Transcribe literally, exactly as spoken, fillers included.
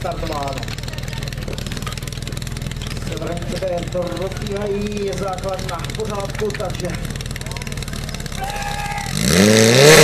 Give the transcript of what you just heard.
vystartováno. Severanice to rozbíhají, je základ na pořádku, takže